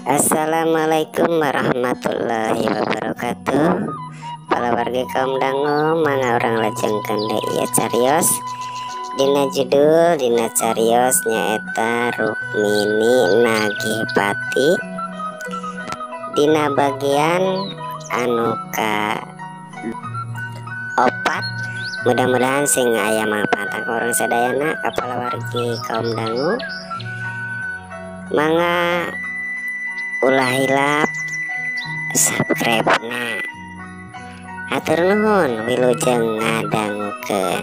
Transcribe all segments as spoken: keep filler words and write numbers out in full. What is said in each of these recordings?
Assalamualaikum warahmatullahi wabarakatuh. Para warga kaum dangu mana orang lajeng kende ya carios dina judul dina carios nyaeta Rukmini Nagihpati dina bagian anu ka opat. Mudah-mudahan sing aya manfaat orang sadayana kepala wargi kaum dangu. Mangga ulah hilap subscribe na atur nuhun wilujeng ngadangukeun.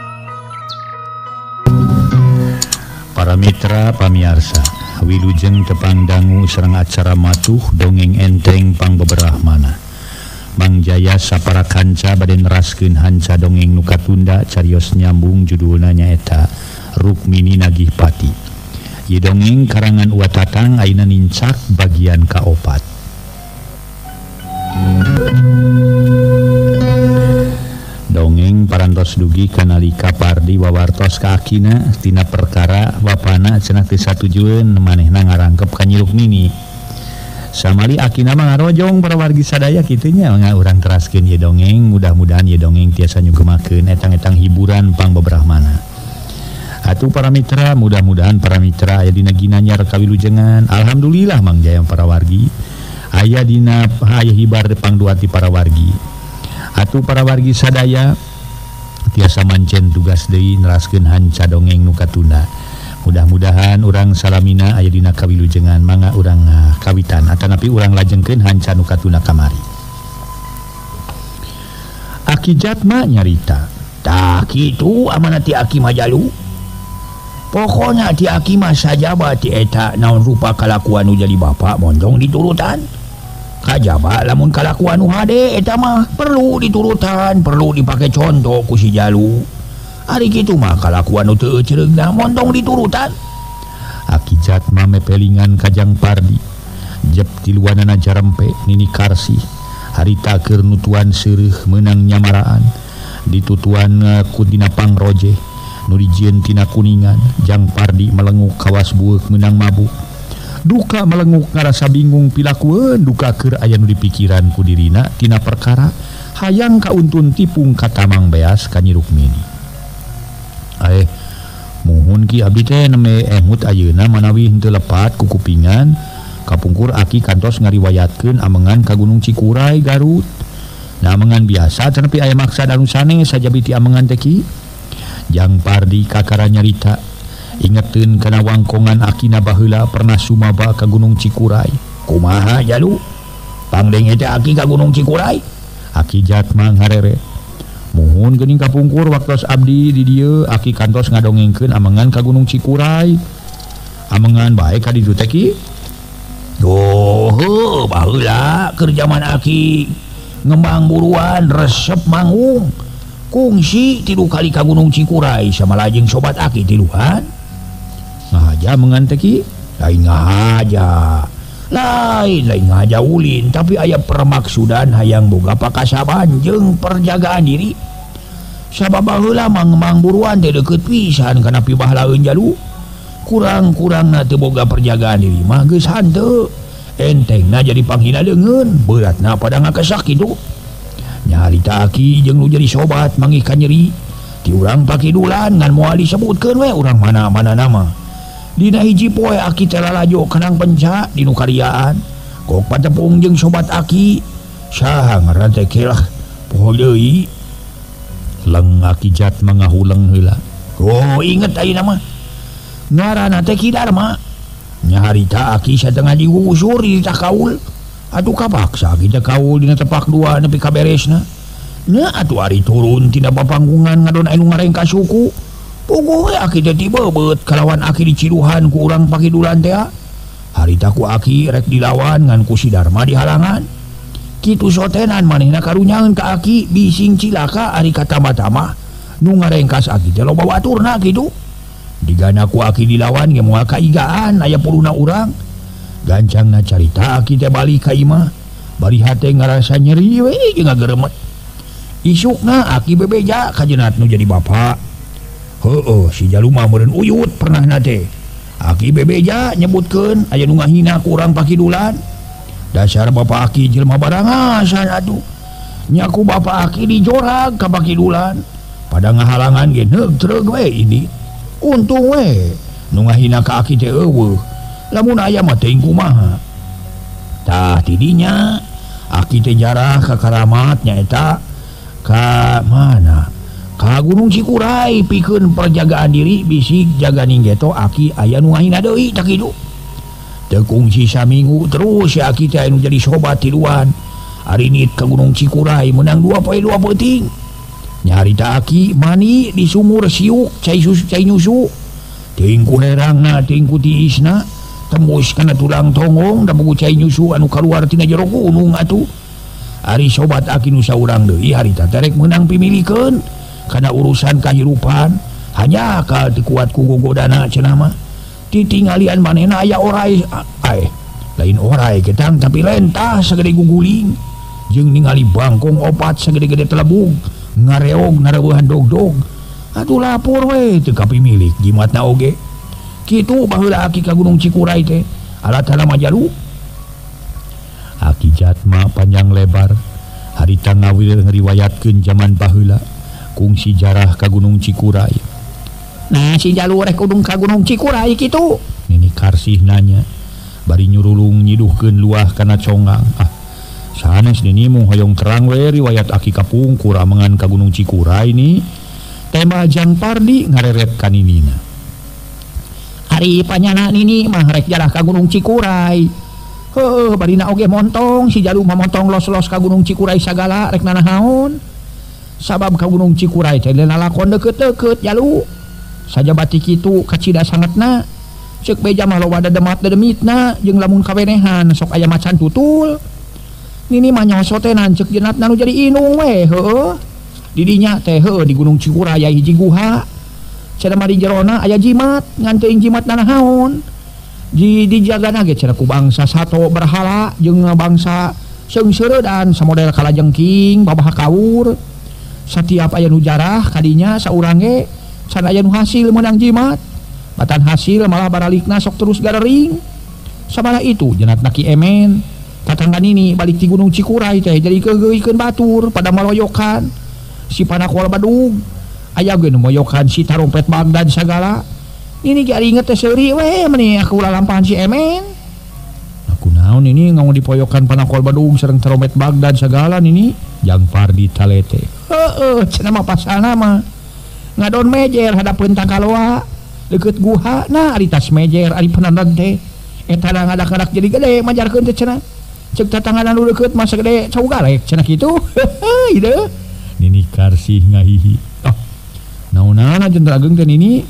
Para mitra pamiarsa wilujeng tepang dangu sareng acara matuh dongeng enteng pang beberah mana Mang Jaya sapara kanca bade neraskeun hanca dongeng nu katunda carios nyambung judulna nyaeta Rukmini Nagihpati. Ieu dongeng karangan Uwa Tatang ayeuna nincak bagian kaopat. Dongeng parantos dugi kanalika Pardi wawartos ka akina tina perkara bapana cenah teu satujueun manehna ngarangkep ka Nyi Rukmini. Samali akina mah ngarojong para wargi sadaya kitu nya mangga urang teraskeun ieu dongeng, mudah-mudahan ieu dongeng tiasa nyugemakeun etang-etang hiburan pang bebrahmana. Atuh para mitra, mudah-mudahan para mitra aya dina ginanyar kawilujengan. Alhamdulillah Mang Jaya para wargi aya dina aya hibar pangduat ti para wargi. Atuh para wargi sadaya tiasa mancen tugas deui neraskeun hanca dongeng nu katunda. Mudah-mudahan urang salamina aya dina kawilujengan mangga urang uh, kawitan atanapi urang lajengkeun hanca nu katunda kamari. Aki Jatma nyarita, "Tah kitu amanah ti Aki Majalu. Pokoknya ti Aki mah sajaba ti eta naon rupa kalakuan nu jadi bapak mondong diturutan. Kajaba lamun kalakuan nu hade eta mah perlu diturutan, perlu dipake contoh ku si Jalu. Ari kitu mah kalakuan nu teu ceureughna mondong diturutan." Aki Jatma mepelingan Kajang Pardi. Jep tiluanana jarempe Nini Karsih harita keur nutuan seureuh meunang nyamaraan ditutuan uh, ku dina pangrojeh nu dijieun tina kuningan. Jang Pardi melenguk kawas bueuk meunang mabuk. Duka melenguk ngarasa bingung pilakueun duka keur aya nu dipikiran ku dirina tina perkara hayang kauntun tipung katamang beas ka Nyi Rukmini. Aeh muhun ki abdi teh neme emut ayeuna manawi henteu lepat ku kupingan kapungkur Aki kantos ngariwayatkeun amengan ka Gunung Cikuray Garut. Nah amengan biasa tetapi aya maksa anu sanes sajabi ti amengan teh ki. Jang Pardi kakara nyarita ingeteun kana wangkongan akina baheula pernah sumaba ka Gunung Cikuray. Kumaha Jalu? Pangdenge teh Aki ka Gunung Cikuray? Aki Jatma ngarere. Muhun geuning kapungkur waktos abdi di dieu Aki kantos ngadongengkeun amengan ka Gunung Cikuray. Amengan bae ka ditu teh ki. Doh heuh baheula keur jaman Aki ngembang buruan resep mangung. Kungsi tilu kali ka Gunung Cikuray sama lajeng sobat Aki tiluhan. Ngahaja menganteki lain ngahaja lain lain ngahaja ulin tapi aya permaksudan hayang boga pakasaban jeung perjagaan diri. Sabab baheula mangembang buruan teh deukeut pisan kana pibahalaeun Jalu. Kurang-kurangna teu boga perjagaan diri mah geus hanteu. Entengna jadi panghina leungeun, beratna pada ngakesak kitu. Nyarita Aki jeung nu jadi sobat mangih ka nyeri ti urang pakidulan ngan moal disebutkeun we urang mana-mana nama. Dina hiji poe Aki teh lalajo kenang penca di nu karyaan kok patepung jeung sobat Aki saha ngaran teh kelah poho deui. Leng Aki Jatma ngahuleng heula. Oh inget ayeuna mah ngaranna teh Ki Darma. Nyaharita Aki satengah digusur di takaul. Aduh kapaksa kita kaul dina tepak dua nepi kaberesna. Nya atuh ari turun tina papanggungan ngadon anu ngarengka suku. Puguh we Aki teh tibebeut kalawan Aki diciduhan ku urang pakidulan teh. Harita ku Aki rek dilawan ngan ku si Darma di halangan. Kitu sotenan manehna karunyangeun ka Aki bising cilaka ari katama-tama nu ngarengkas Aki teh loba baturna kitu. Digana ku Aki dilawan ge moal kaigaan aya puluhna urang. Gancangna carita Aki teh balik ka imah bari hate ngarasa nyeri we jeung ngageremet. Isukna Aki bebeja ka jeunat nu jadi bapak. Heueuh si Jalu mah meureun uyut pernahna teh Aki bebeja nyebutkeun aya nu ngahina ku urang pakidulan. Dasar bapak Aki jelema barangasan atuh. Nyaku bapak Aki dijorag ka pakidulan. Pada ngahalangan ge neug treug we ini. Untung we nu ngahina ka Aki teh eueuh. Lamun aya mah teuing kumaha. Tah tidinya Aki teh jarah ka karamat nyaeta ka mana? Ka Gunung Cikuray pikeun perjagaan diri bisik jaga ninggeto Aki aya nu ngahina deui tak kitu. Teu kungsi saminggu terus si Aki teh anu jadi sobat tiluan. Ari nit ka Gunung Cikuray menang dua poe dua peuting. Nyarita Aki mani di sumur siuk cai susu cai nyusu. Teuing ku herangna teuing ku tiisna tembus kana tulang tonggong da buku cai nyusu anu kaluar tina jero gunung atuh. Ari sobat Aki nu saurang deui harita terek meunang pimilikeun. Karena urusan kehidupan hanya ka dikuat ku gogodana cenah mah titingalian manehna aya orai eh lain orai ketang tapi lentah sagede guguling jeung ningali bangkong opat sagede-gede telebung ngareog nareueuhan dog-dog atuh lapor we teu kapimilik jimatna oge kitu baheula Aki ka Gunung Cikuray teh alatna majalu. Aki Jatma panjang lebar harita ngawil ngariwayatkeun zaman baheula kungsi jarah ka Gunung Cikuray. Nah si jalur rek kudung ka Gunung Cikuray kitu. Nini Karsih nanya bari nyurulung nyiduhkeun luah kana congang. Ah sanes nini mung hoyong terang we riwayat Aki kapungkur amengan ka Gunung Cikuray ni tema Jang Pardi ngareret ka ninina. Ari panyana nini mah rek jarah ka Gunung Cikuray. Heuh barina oge montong si jalu mah montong los-los ka Gunung Cikuray sagala rek nanahaon. Sabab ka Gunung Cikuray teh lalakon deukeut-deukeut jalu. Saja batik kitu kacida sangatna. Ceuk beja mah loba dedemat dedemitna jeung lamun kawenehan sok aya macan tutul. Nini mah nyosot teh nanceuk jeunatna nu jadi inung we heueuh. Di dinya teh heueuh di Gunung Cikuray aya hiji guha. Cenah mah di jerona aya jimat ngan teuing jimat nanahaon. Di dijagana ge cenah ku bangsa sato berhala jeung bangsa seungseuredan samodel kalajengking babah kawur. Setiap aya nu jarah kadinya saurang ge can aya nu hasil meunang jimat batan hasil malah baralikna sok terus garering sabaraha itu jeunatna Ki Emen tatangga nini balik ti Gunung Cikuray teh jadi kegeuykeun batur pada maloyokan si Panakol Badung aya ge nu moyokan si Tarompet Bagdad sagala nini ge ari inget teh seuri we meni aku lalampahan si Emen aku naon ini ngomong dipoyokan Panakol Badung sareng Tarompet Bagdad sagala nini Jang Pardi talete. Heeh, cenah mah pasana mah ngadon mejer hadapeun Tangkaloa deukeut guha nah ari tas mejer ari penandang teh eta da ngadak-ngadak jadi gede majarkeun teh cenah ceuk tatangana nu deukeut mah sagede caugalek cenah kitu heuh deuh Nini Karsih ngahihi oh naonana jeung rageung teh Nini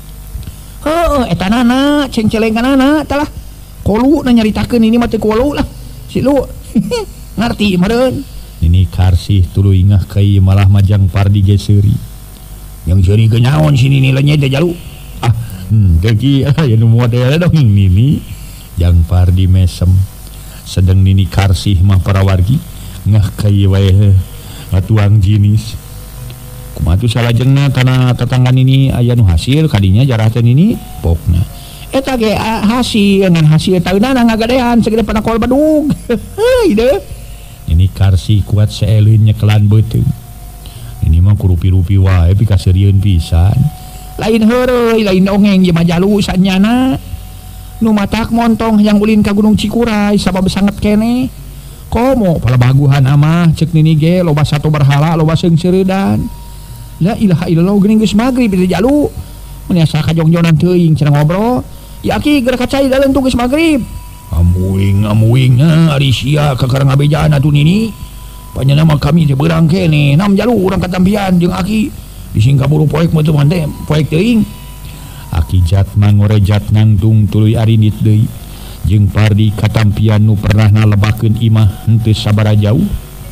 heuh eta nana cengcelenganana tah lah kolu na nyaritakeun ini mah teu kolu lah si lu ngarti meureun. Nini Karsih tuluy ingah kai malah majang Pardi ge seuri. Yang seuri ge nyaon si Nini lenyet teh jalu. Ah, hmm, deki aya nu model dong Nini. Jang Pardi mesem. Sedang Nini Karsih mah parawargi ngah kai wae ngatuang jinis. Kumaha tu salajengna kana tetangga Nini aya nu hasil kadinya jarah teh Nini pokna. Eta ge hasil ngan hasil taunana ngagadean sagede Panakol Badung. Heuh deuh. Ini Karsih kuat seelin nyekelan beuteung. Ini mah kurupi-rupi wae pikaseureun pisan. Lain heureuy, lain dongeng ieu mah jalu sanyana. Nu matak montong yang ulin ka Gunung Cikuray sabab sangat keneh. Komo palabaguhan amah ceuk Nini ge loba sato berhala loba seungseuredan. La ilaha illallah geuning geus magrib teh jalu. Mun asa kajongjonan teuing cenah ngobrol. Ya Ki geura kacai dalan tuh geus magrib. Amuing amuing na ari sia kakarang abejaan atuh Nini panjenengan mah kami teh beurang keneh nam jalu urang katampian jeung Aki disingka buru poek mah teu mante poek teuing. Aki Jatma ngorejat nangtung tuluy ari nit deui jeung Pardi katampian nu pernah nalebakeun imah henteu sabaraha jauh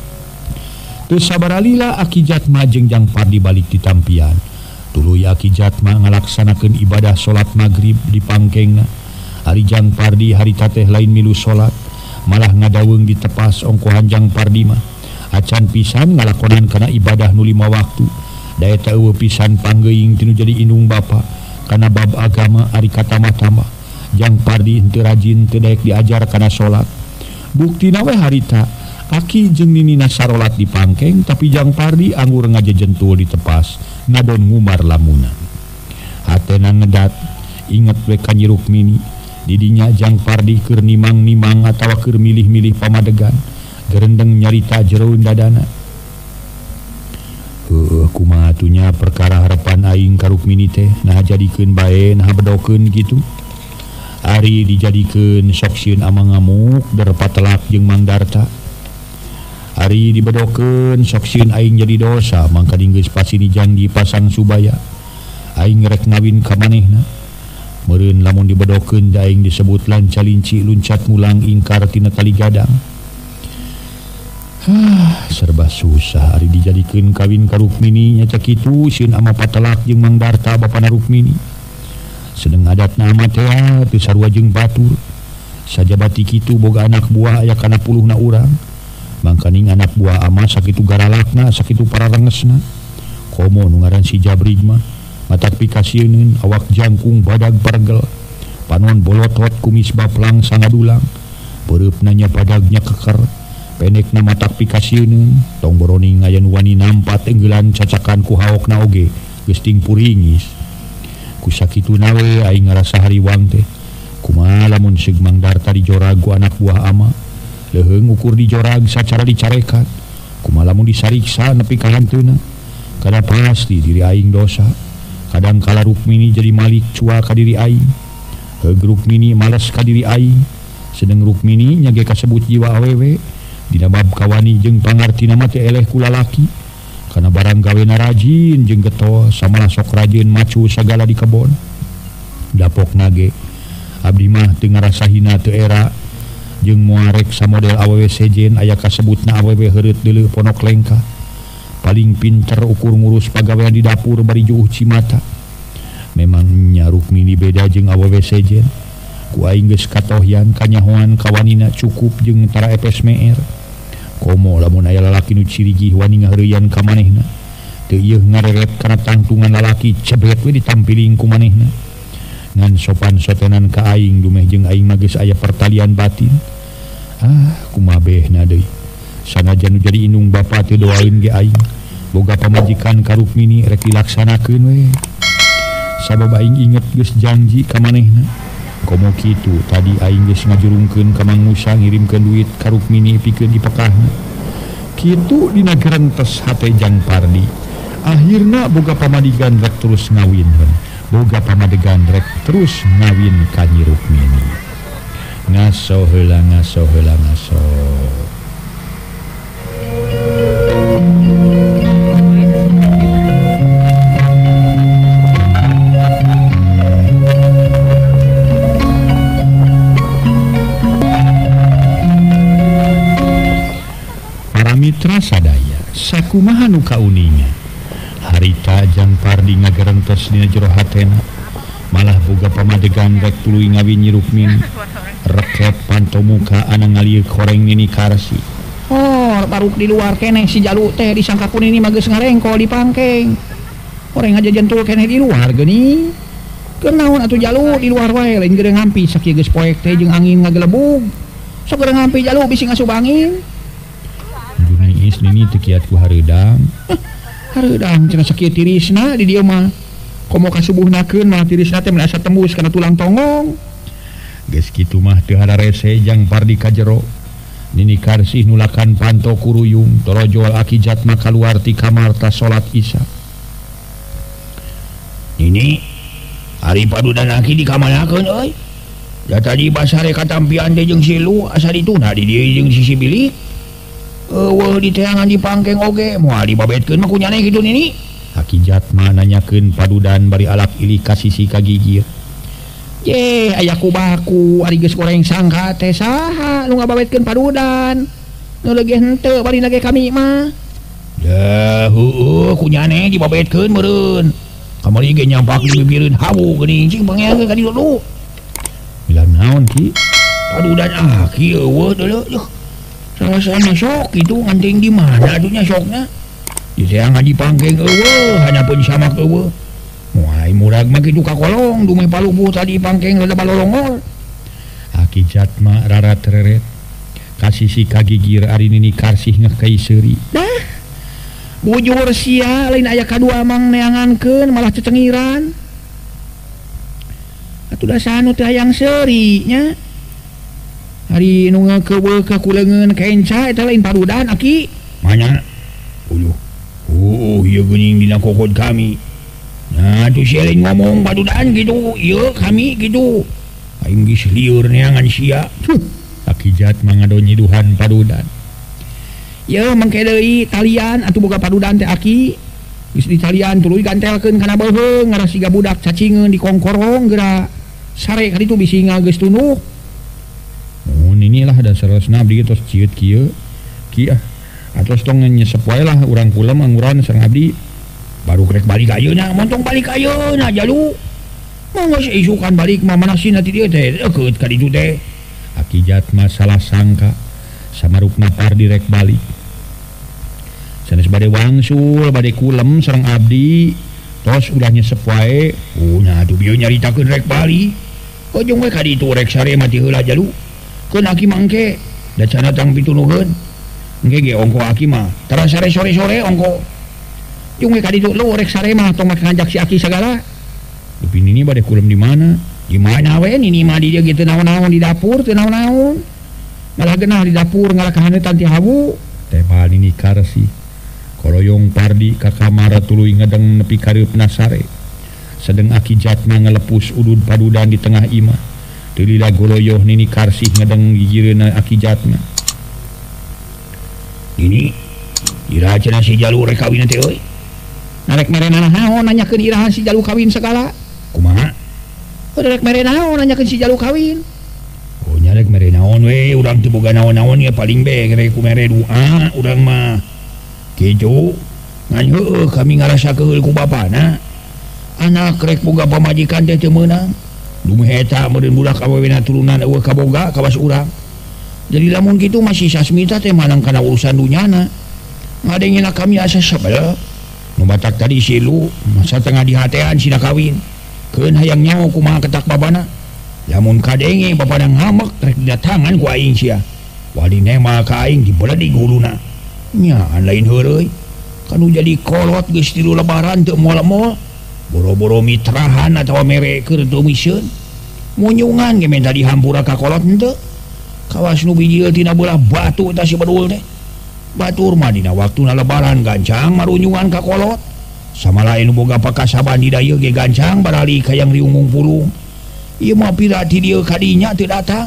teu sabaraha lila Aki Jatma jeung Jang Pardi balik di tampian tuluy Aki Jatma ngalaksanakeun ibadah salat magrib di pangkengna. Ari Jang Pardi harita teh lain milu salat malah ngadaweung di tepas ongkohan Jang Pardi mah acan pisan ngalakonan kana ibadah nu lima waktu da eta eueuh pisan panggeuing tinu jadi indung bapa karena bab agama ari katama-tama jang pardi henteu rajin teu daek diajar kana salat. Buktina we harita aki jeung ninina sarolat di pangkeng tapi jang pardi anggur ngajejentul di tepas ngadon ngumar lamunan. Hatena ngedat inget we ka Nyi Rukmini didinya jang pardi keur nimang-nimang atawa keur milih-milih pamadegan gerendeng nyarita jeroun dadana. Heuh kumaha atunya perkara harapan aing ka Rukmini teh nah jadikeun bae nah bedokeun kitu. Ari dijadikeun sok sieun ama ngamuk derpatelak jeung Mang Darta. Ari dibedokeun sok sieun aing jadi dosa mangka geus pasini janji pasang subaya. Aing rek ngawin ka manehna. Meureun lamun dibedokeun da aing disebut lanca-linci luncat mulang ingkar tina tali gadang. Hah, serba susah ari dijadikeun kawin ka Rukmini nya kitu sieun ama patelak jeung Mang Darta bapana Rukmini. Sedeng adat nama teh teu sarua jeung batur. Sajabati kitu boga anak buah aya kana puluhna urang. Mangkaning anak buah ama sakitu garalakna sakitu pararengesna. Komo nu ngaran si Jabrig mah matak pikasieun awak jangkung badag pergel. Panon bolotot kumis baplang sangadulang. Beureupna nya padagnya keker. Pendekna matak pikasieun tong boroning aya nu wani nampat enggelan cacakan ku haokna oge geus ting puringis. Ku sakitu nawe aing ngarasa hariwang teh kumaha lamun seug Mang Darta dijorag ku anak buah ama leheung ukur dijorag sacara dicarekat kumaha lamun disariksa nepi ka hanteuna kada pasti diri aing dosa kadang kala Rukmini jadi malik cua ka diri aing heug Rukmini males ka diri aing sedeng Rukmini nya ge kasebut jiwa awewe dina bab kawani jeung pangartina mah teh eleh ku lalaki karena barang gawena rajin jeung getos samalah sok rajin macu sagala di kebon. Dapok nage abdi mah teu ngarasa hina teu era jeung moal rek samodel awewe sejen aya kasebutna awewe heureut deuleuh ponok lengka. Paling pinter ukur ngurus pagawean di dapur bari juuh cimata. Memang nya Rukmini beda jeung awewe sejen. Ku aing geus katohyan kanyahoan kawanina cukup jeung tara epes meer. Komo lamun aya lalaki nu cirigih wani ngaheureuyan ka manehna teu ieu ngareret kana tangtungan lalaki cebet we ditampiling ku manehna ngan sopan sotenan ka aing dumeh jeung aing mah geus aya pertalian batin. Ah kumaha behna deui sanajan nu jadi indung bapa teu doaeun ge aing boga pamajikan ka Rukmini rek dilaksanakeun we sabab aing inget geus janji ka manehna. Komo kitu tadi aing geus ngajurungkeun ka Mang Musa ngirimkeun duit ka Rukmini pikeun dipekahna. Kitu dina gerentes hate jang pardi. Akhirna boga pamadegan rek terus ngawinkeun. Boga pamadegan rek terus ngawin ka Nyi Rukmini. Ngaso heula ngaso heula ngaso. Mitra sadaya sakumaha nu kauninga harita jang pardi ngagerentes dina jero hatena malah boga pamadegan rek tuluy ngawin Nyi Rukmini reket pantomuka anu ngalieu koreng Nini Karsi. Oh baruk di luar keneh si Jalu teh disangka ku Nini mah geus ngarengkol di pangkeng koreng aja jentul keneh di luar geuning keur naon atuh Jalu di luar wae lain geureuh ngampi sakieu geus poek teh jeung angin ngagelebug sok geureuh ngampi Jalu bisi ngasup angin. Is nini teu kiat ku hareudang. Hareudang cenah sakieu tirisna di dieu mah. Komo kasubuhnakeun mah tirisna teh asa tembus kana tulang tongong. Geus kitu mah teu hararese jang pardi ka jero. Nini Karsih nulakan panto kuruyung torojol aki jatma kaluar ti kamar ta salat Isya. Nini ari padudan aki di kamanakeun euy. Da tadi basare katampian teh jeung silu asa dituna di dieu jeung sisi bilik. Eueuh di teangan di pangkeng oge moal dibabetkeun mah kunyana kitu Nini. Aki jatma nanyakeun padudan bari alak ilik ka sisi kagigir. Ye aya kubaku ari geus goreng sangka teh saha nu ngababetkeun padudan. Nu leuge henteu bari lage kami mah. Dah heueuh kunyana dibabetkeun meureun. Kamari ge nyampak di bibireun hawu geuning cing pangeun ka dieu dulu. Bilang naon ki? Padudan aki eueuh deuleu. Rasana sok itu nganting di mana atunya sokna? Di teangan di pangkeng eueuh, hana pun samak eueuh. Moal lain murag mah kitu ka kolong dumeh palubuh tadi pangkeng rada balolongol. Aki Jatma rara tereret kasih si kagigir ari nini karsih ngekei seuri. Dah bujur sia lain aya kadua mang neangankeun malah cecengiran. Atuh da sanu teh hayang seuri nya. Hari nu ngakeuweuk ka kuleungeun kenca eta lain parudan aki. Manya? Uluh. Oh, ieu geuning dina kokod kami. Nah, tuh sia lain ngomong parudan gitu. Ieu kami gitu. Aing geus lieur neangan sia. Aki Jatma ngadonyiduhan parudan. Ya mangke deui talian atuh boga parudan teh aki. Geus ditalian tuluy gantelkeun kana beuheung ngaras siga budak cacingeun di kongkorong geura sare ka ditu bisi geus tunuh. Oh inilah dasar resna abdi tos cieut kieu. Kieu atos tong nyesep wae lah urang kula manguran sareng abdi. Baru krek balik ayeuna, montong balik ayeuna jalu. Mangga isukan balik mah manasina ti dieu teh deukeut ka ditu teh. Aki Jatma salah sangka samarukna Pardi rek balik. Sanes bade wangsul bade kulem sareng abdi tos ulah nyesep wae. Oh nya atuh bieu nyaritakeun rek balik. Ojong we ka ditu rek sare mah ti heula jalu. Keun aki mangke da cenah tang pitunuhkeun. Engke ge ongko aki mah tara sare sore-sore ongko. Jeung we ka ditu lu rek sare mah tong make ngajak si aki sagala. Tapi nini bade kulem di mana? Di mana we nini mah di dieu gitu naon-naon di dapur teu naon-naon. Malah geunah di dapur ngalakahanetan ti habu. Teh bal nini karsi. Koloyong Pardi ka kamar tuluy ngedeng nepi kareupna sare. Sedeng Aki Jatma ngelepus udud padudan di tengah imah. Tulila goloyoh nini karsih ngedeng gigireuna Aki Jatma. Ini iraha cenah si Jalu rek kawin teh euy. Narek mere naon nanyakeun iraha si Jalu kawin segala. Kumaha? Rek mere naon nanyakeun si Jalu kawin. Oh nya rek mere naon we urang teu boga naon-naon ya paling be rek ku mere doa urang mah. Kitu ngan heueuh kami ngarasa keheul ku bapana. Anak rek boga pamajikan teh teu meunang. Dumeh eta meureun budak awewena turunan eueuh kaboga kawas urang. Jadi lamun kitu masih sasmita teh manang kana urusan dunyana. Ngadengina kami asa sabel. Nu batak tadi si Lu masa tengah dihatean sina kawin. Keun hayang nyaho kumaha ketak babana. Lamun kadenge babana ngamek rek datangan ku aing sia. Wali nema ka aing dibeledi guluna. Nya lain heureuy. Kanu jadi kolot geus tilu lebaran teu moal-moal. Boro-boro mitrahan atawa mere keur teu misieun. Munyungan ge menta dihampura ka kolot henteu. Kawas nu bijil tina belah batu eta si bedul teh. Batur mah dina waktuna lebaran gancang marunyungan ka kolot. Sama lain nu boga pakasaban di dayeu ge gancang barali kayang riungung pulung. Ieu mah pirati dieu kadinya teu datang.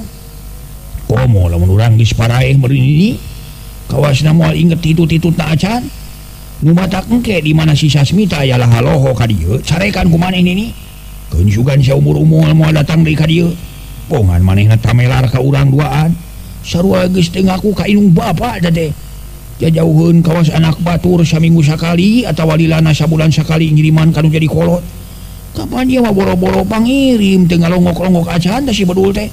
Komo lamun urang geus paraeh meureun ini. Kawasna moal inget titu-titutna acan. Nu matak engke di mana si Sasmita aya lahaloho ka dieu carekan ku maneh nini. Keun sugan saumur-umur moal datang deui ka dieu. Pongan manehna tamelar ka urang duaan. Sarua geus teu ngaku ka inung bapa da teh. Jajauheun kawas anak batur saminggu sakali atawa lilana sabulan sakali ngiriman kanu jadi kolot. Kapan dia mah boro-boro pangirim teu ngalongok-longok acan da si bedul teh.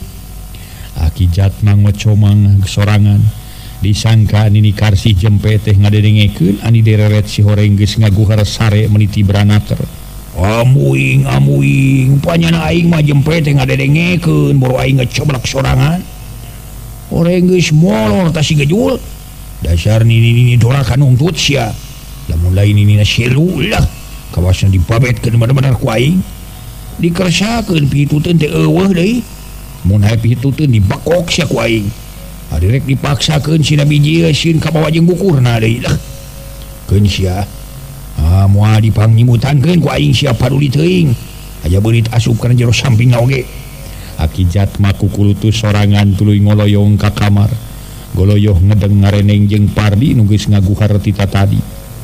Aki Jatma ngocomang sorangan. Disangka nini karsih jempe teh ngadedengekeun ani dereret si horeng geus ngaguhar sare meniti beranater. Amuing amuing panyana aing mah jempe teh ngadedengekeun boro aing ngeceblak sorangan. Horeng geus molor ta si gejul. Dasar nini-nini dorakan ungtut sia. Lamun lain nini na silu lah kawasna dibabetkeun bener-bener ku aing. Dikersakeun pituteun teh eueuh deui. Mun hae pituteun dibakok sia ku aing. Adirek dipaksakeun sina biji eusin ka bawa jeung bukurna deui lah. Keun sia. Ah moal dipangnimutankeun ku aing sia paduli teuing. Aya beurit asup kana jero sampingna oge. Aki Jatma kukulutus sorangan tuluy ngoloyong ka kamar. Goloyoh ngedeng ngareneng jeung Pardi nu geus ngaguhar tita tadi.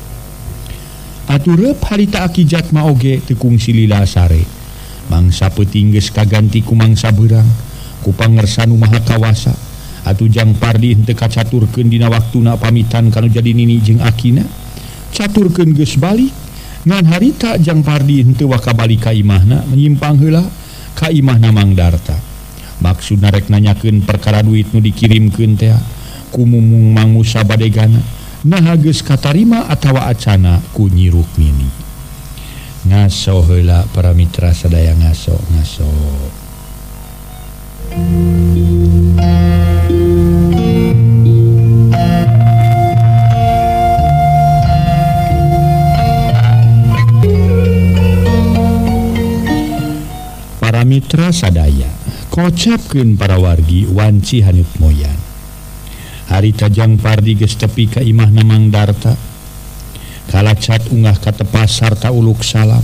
Atureup harita Aki Jatma oge teu kungsi lila sare. Mangsa peuting geus kaganti ku mangsa beurang ku pangersan nu maha kawasa. Atuh jang Pardi henteu kacaturkeun dina waktuna pamitan kanu jadi nini jeung akina. Caturkeun geus balik ngan harita jang Pardi henteu waka balik ka imahna menyimpang heula ka imahna Mang Darta. Maksudna rek nanyakeun perkara duit nu dikirimkeun teh ku mumung Mang Musa badegana naha geus katarima atawa acana ku Nyi Rukmini. ngaso heula para mitra sadaya ngaso ngaso. Para mitra sadaya kocapkeun para wargi wanci hanut moyan. Harita Jang Pardi geus tepi ka imahna Mang Darta. Kalacat unggah ka tepas sarta uluk salam.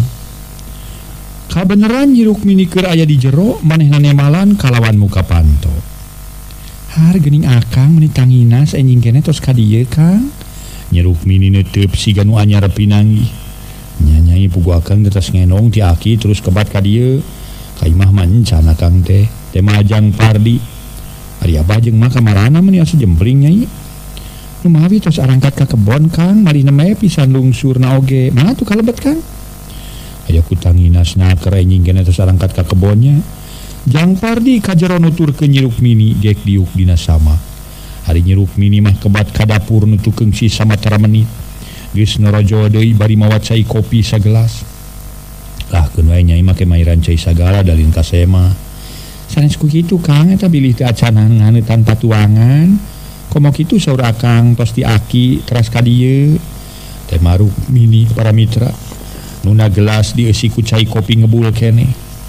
Kabeneran Nyi Rukmini keur aya di jero manehna nemalan kalawan muka panto. Har geuning akang meuni tangina saenjing kene tos ka dieu Kang. Nyi Rukmini neuteub siga nu anyar pinanggih. Nya Nyai pugu akang geus ngenong ti aki terus kebat ka dieu. Ka imah mancan akang teh teh Jang Pardi. Ari abah jeung mah kamarana meuni asa jempling Nyai. Nu mawi tos arangkat ka kebon Kang, mari neme pisan lungsurna oge. Mah tuh kalebet Kang. Aya kutanginasna keur enjing kene tos arangkat ka kebonnya. Jang Pardi ka jero nuturkeun Nyi Rukmini gek diuk dina sama. Hari Nyi Rukmini mah kebat ka dapur nutukeun si samatara menit. Geus norojo deui bari mawat cai kopi sagelas. Lah keun wae Nyai make mairan cai sagala dalin ka sema. Sanes ku kitu Kang eta bilih teu acanan nganu tanpa tuangan. Komo kitu saur akang tos ti aki teras ka dieu. Teh Rukmini para mitra nuna gelas dieusi ku cai kopi ngebul kene.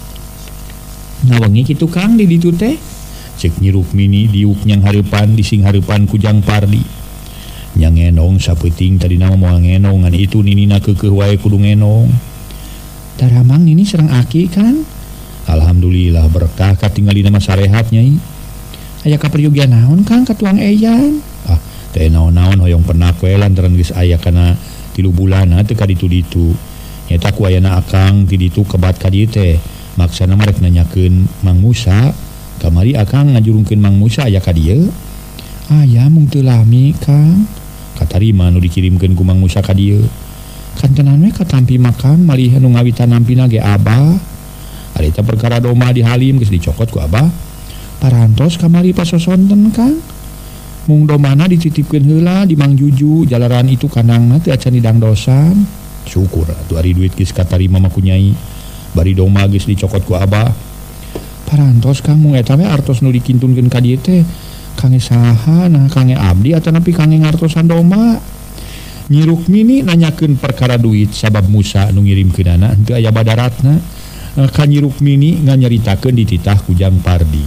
Ngawengi kitu Kang di ditu teh ceuk Nyi Rukmini diuk nyang hareupan dising hareupan ku Jang Pardi. Nyang ngenong sapeuting tadina moal ngenong ngan itu ninina keukeuh wae kudu ngenong. Taramang nini sareng aki Kang. Alhamdulillah berkah katinggalina mah sarehat Nyai. Aya kaperyogian naon Kang ka tuang eyan? Ah, teh naon-naon hoyong pernak we lantaran geus aya kana tilu bulanna teu ka ditu-ditu. Nyata ku ayana akang ti ditu kebat ka dieu teh. Maksana mah rek nanyakeun Mang Musa, kamari akang ngajurungkeun Mang Musa aya ka dieu? Aya mung teu lami Kang. Katarima nu dikirimkeun ku Mang Musa ka dieu. Kantenan we katampi makan malih anu ngawitan nampina ge Abah. Ari teh perkara doma di Halim geus dicokot ku Abah. Parantos kamari pasosonten Kang. Mung domana dititipkeun heula di Mang Juju jalaran itu kanangna teu acan didangdosan. Syukur atuh ari duit geus katarima mah ku Nyai. Bari doma geus dicokot ku Abah. Parantos Kang mung eta we artos nu dikintunkeun ka dieu teh kangge saha nah kangge abdi atawa nepi kangge ngartosan doma. Nyi Rukmini nanyakeun perkara duit sabab Musa nu ngirimkeunana henteu aya badaratna. Ka Nyi Rukmini nganyaritakeun dititah ku Jang Pardi.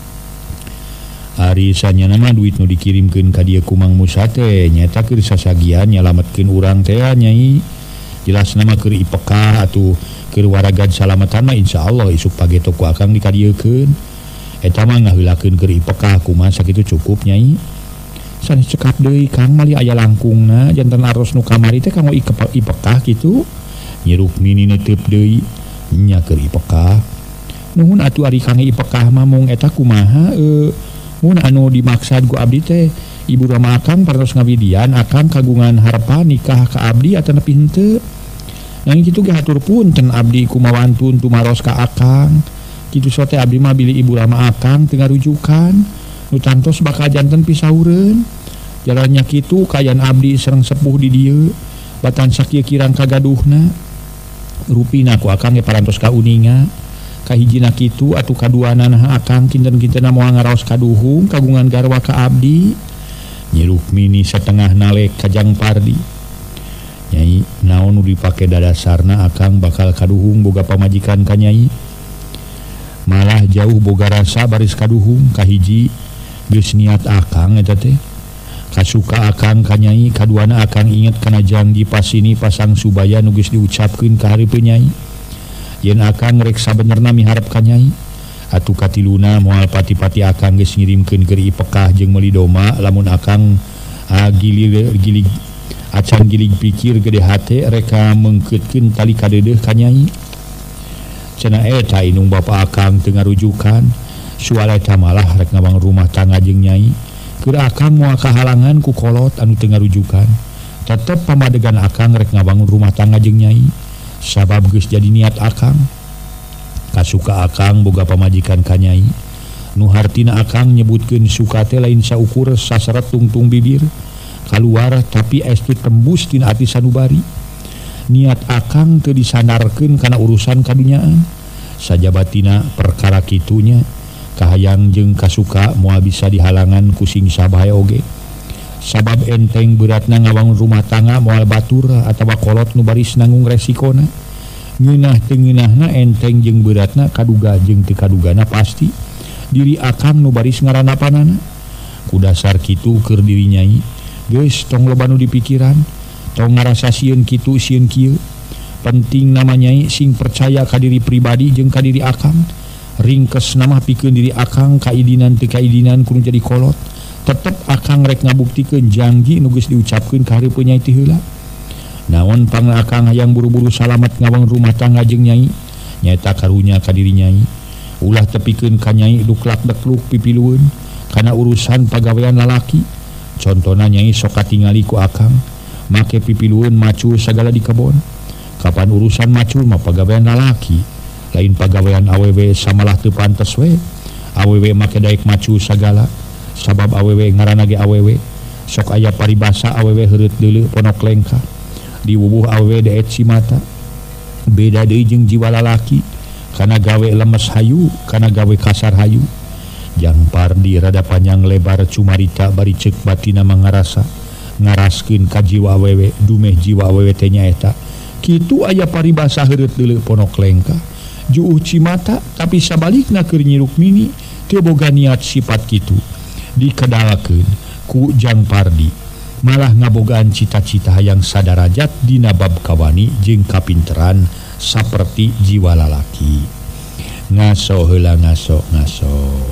Ari sanyana mah duit nu dikirimkeun ka dieu ku Mang Musa teh nyaeta keur sasagian nyalametkeun urang teh Nyai. Jelasna mah keur ipekah atuh keur waragad salamatan mah insyaallah isuk pageto ku akang dikadiekeun. Eta mah ngaheulakeun keur ipekah kumaha sakitu cukup Nyai. Sanes cekap deui Kang mali aya langkungna janten aros nu kamari teh kanggo ipekah kitu. Nyi Rukmini neuteub deui nya keur ipekah. Nuhun atuh ari kangge ipekah mah mung eta kumaha e, mun anu dimaksad ku abdi teh ibu rama akang parantos ngawidian akang kagungan harapan nikah ka abdi atawa nepi henteu. Yang kitu ge hatur punten abdi kumawantun tumaros ka akang. Kitu sote abdi mah bilih ibu rama akang teu ngarujukan. Nu tantos bakal janten pisaureun. Jalannya kitu kayan abdi sareng sepuh di dieu. Batan sakieu kirang kagaduhna. Rupina ku akang ge parantos ka uninga. Kahijina kitu atuh kaduana nah akang kinten-kintenna moal ngaraos kaduhung kagungan garwa ka abdi. Nyi Rukmini satengah nalek ka Jang Pardi. Nyai naon nu dipake dadasarna akang bakal kaduhung boga pamajikan ka Nyai. Malah jauh boga rasa baris kaduhung kahiji geus niat akang eta teh. Kasuka akang ka Nyai kaduana akang inget kana janji pasini pasang subaya nu geus diucapkeun ka hareupeun Nyai. Yen akang rek sabenerna miharep ka Nyai. Atuh katiluna moal pati-pati akang geus ngirimkeun keur ipekah jeung meuli doma lamun akang ah, gilir gilig acan gilig pikir gede hate reka mengkeutkeun tali kadeudeuh ka Nyai. Cenah eta inung bapa akang teu ngarujukan soal eta malah rek ngawang rumah tangga jeung Nyai. Keur akang moal kahalangan ku kolot anu teu ngarujukan. Tetep pamadegan akang rek ngawang rumah tangga jeung Nyai. Sabab geus jadi niat akang. Kasuka akang boga pamajikan ka Nyai. Nu hartina akang nyebutkeun suka teh lain saukur saseret tungtung bibir. Kaluar tapi estu tembus tina ati sanubari. niat akang teu disandarkeun kana urusan kadunyaan sajabatina perkara kitunya kahayang jeung kasuka moal bisa dihalangan ku sing sabae oge sabab enteng beratna ngawangun rumah tangga moal batur atawa kolot nu baris nanggung resikona ngeunah teu ngeunahna enteng jeung beratna kaduga jeung teu kadugana pasti diri akang nu baris ngaranapanana ku dasar kitu keur diri nyai geus tong loba nu dipikiran tong ngarasa sieun kitu sieun kieu penting nama nyai sing percaya ka diri pribadi jeung ka diri akang ringkes nama pikeun diri akang kaidinan teu kaidinan kudu jadi kolot tetep akang rek ngabuktikeun janji nu geus diucapkeun ka hareupeun nyai ti heula naon pang akang hayang buru-buru salamet ngawang rumah tangga jeung nyai nyaeta karunya ka diri nyai ulah tepikeun ka nyai duklak dekluk pipilueun kana urusan pagawean lalaki contona nyai sok katingali ku akang make pipilueun macu sagala di kebon kapan urusan macul mah pagawean lalaki lain pagawean awewe samalah teu pantes we awewe make daek macu sagala sabab awewe ngaranna ge awewe sok aya paribasa awewe heureut deuleu ponok lengka di wubuh awewe daet cimata beda deui jeung jiwa lalaki kana gawe lemes hayu kana gawe kasar hayu jang pardi rada panjang lebar cumarita bari ceuk batina mangarasa ngaraskeun ka jiwa awewe dumeh jiwa awewe teh nyaeta kitu aya paribasa heureut deuleu ponok lengka juuh cimata tapi sabalikna keur Nyi Rukmini teu boga niat sifat kitu dikedalakeun ku Jang Pardi malah ngabogaan cita-cita hayang sadarajat dina bab kawani jeung kapinteran saperti jiwa lalaki ngaso heula ngaso ngaso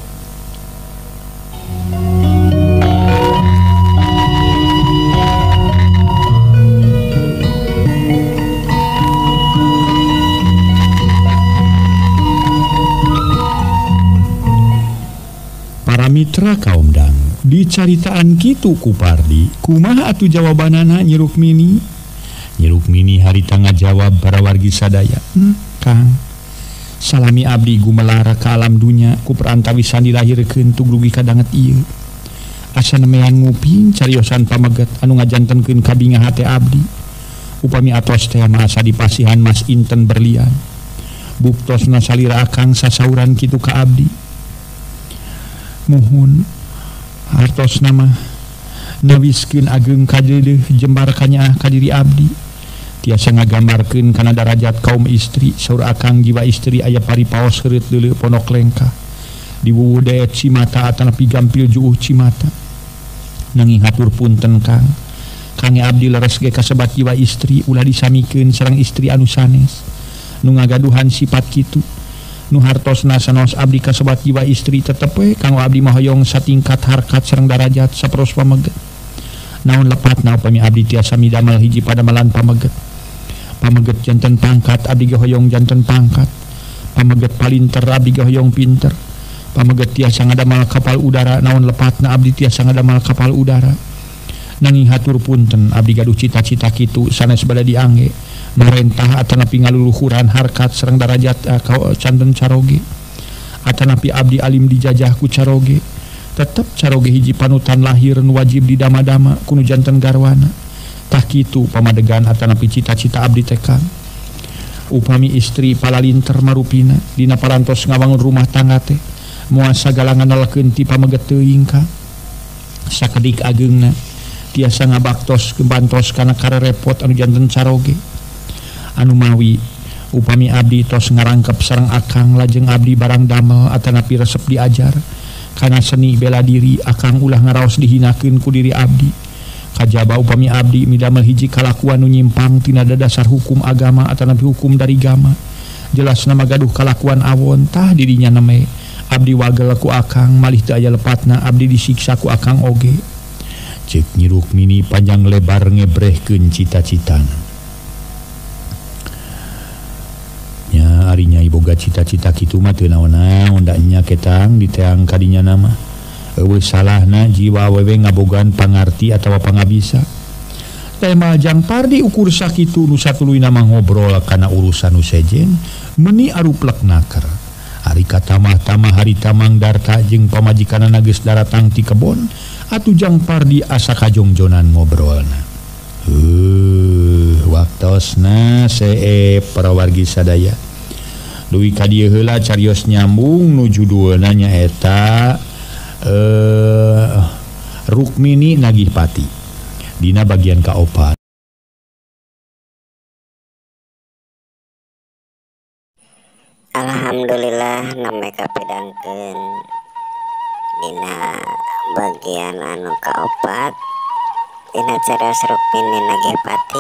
mitra kaum dang dicaritaan kitu ku Pardi kumaha atuh jawabanana Nyi Rukmini Nyi Rukmini harita ngajawab para wargi sadaya hmm, Kang salami abdi gumelara ka alam dunya ku perantawisan dilahirkeun tugrugi kadanget ieu asa nemean nguping cariosan pameget anu ngajantenkeun kabinga hate abdi upami atos teh mah asa dipasihan Mas Inten berlian buktosna salira akang sasauran kitu ka abdi muhun hartos nama nawiskeun ageng kadeuleuh jembar kanya ka diri abdi tiasa ngagambarkeun kana darajat kaum istri saur akang jiwa istri aya paripaos heureut deuleu ponok lengka di wuwuh daet cimata atanapi gampil juuh cimata nanging hatur punten Kang Kang abdi leres ge kasebat jiwa istri ulah disamikeun sareng istri anu sanes nu ngagaduhan sifat kitu nu hartosna sanos abdi kasebat jiwa istri tetep we kanggo abdi mah hoyong satingkat harkat sareng darajat saperos pameget naon lepatna upami abdi tiasa midamel hiji padamalan pameget pameget janten pangkat abdi ge hoyong janten pangkat pameget palinter abdi ge hoyong pinter pameget tiasa ngadamel kapal udara naon lepatna abdi tiasa ngadamel kapal udara nanging hatur punten abdi gaduh cita-cita kitu sanes bada diangge marentah atanapi ngaluluhuran harkat serang darajat uh, kau canten caroge atanapi abdi alim dijajah ku caroge tetep caroge hiji panutan lahir nu wajib didama-dama kunu janten garwana tah kitu pamadegan atanapi cita-cita abdi tekan upami istri palalinter marupina dina parantos ngawangun rumah tangga teh moal sagala nganalkeun ti pameget teuing ka sakedik ageungna tiasa ngabaktos kebantos kana karerepot anu janten caroge anu mawi upami abdi tos ngarangkep sareng akang lajeng abdi barang damel atanapi resep diajar kana seni bela diri akang ulah ngaraos dihinakeun ku diri abdi kajaba upami abdi midamel hiji kalakuan nu nyimpang tina dasar hukum agama atanapi hukum dari gama jelas nama gaduh kalakuan awon tah dirinya name abdi wagel ku akang malih teu aya lepatna abdi disiksa ku akang oge cek Nyi Rukmini panjang lebar ngebrehkeun cita-citana nya ari nyai boga cita-cita kitu mah teu naon-naon da nya ketang diteang kadinya nama eueuh salahna jiwa awewe ngabogaan pangarti atawa pangabisa tema Jang Pardi ukur sakitu nu satuluy nama ngobrol kana urusan nu sejen meuni aruplek naker ari katamah-tamah hari tamang darta jeung pamajikanana geus daratang ti kebon atuh Jang Pardi asa kajongjonan ngobrolna heuh waktosna see para wargi sadaya duwi ka dieu heula carios nyambung nuju dueuna nyaeta eh Rukmini nagih pati dina bagian kaopat. Alhamdulillah name kapidangkeun dina bagian anu kaopat dina carios Rukmini nagih pati.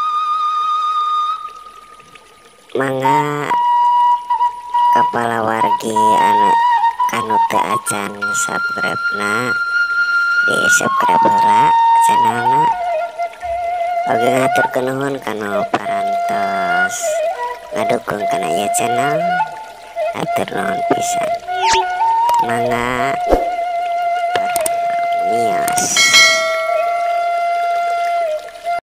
Mangga kepala wargi anu kanu teu acan subscribe-na di subscribe heula channelna. Oge ngaturkeun nuhun kana parantos ngadukung kana ieu channel. Atur nuhun pisan. Mangga permios.